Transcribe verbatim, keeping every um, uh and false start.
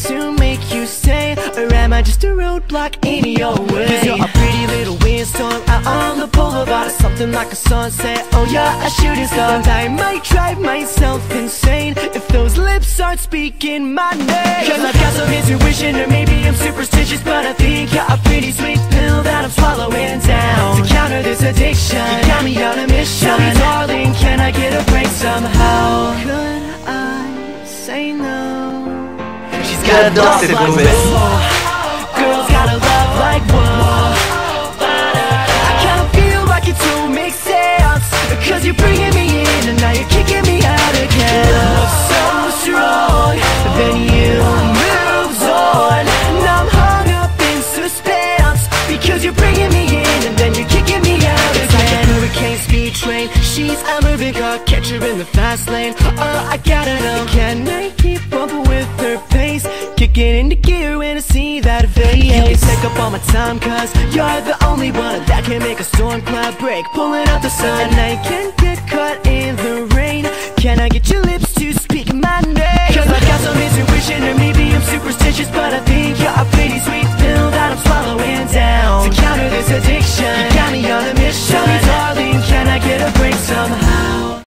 to make you stay, or am I just a roadblock in your way? Cause you're a pretty little windstorm out on the boulevard, something like a sunset. Oh yeah, a shooting star. And I might drive myself insane if those lips aren't speaking my name. Cause I've got some intuition, or maybe I'm superstitious, but I think you're a pretty sweet pill that I'm swallowing down to counter this addiction. You got me on a mission. Tell me, darling, can I get a break somehow? Could I say no? She's got a love like whoa. Girls got a love like whoa. I kinda feel like it don't make sense, cause you're bringing me in and now you're kicking me out again. Love so strong, then you moves on. Now I'm hung up in suspense, because you're bringing me in and then you're kicking me out again. It's like a hurricane speed train, she's a moving car, catch her in the fast lane. Oh, I gotta know, can I keep up with her pace? Kicking into gear when I see that face. You can take up all my time, cause you're the only one that can make a storm cloud break, pulling out the sun. And I can't get caught in the rain. Can I get your lips to speak my name?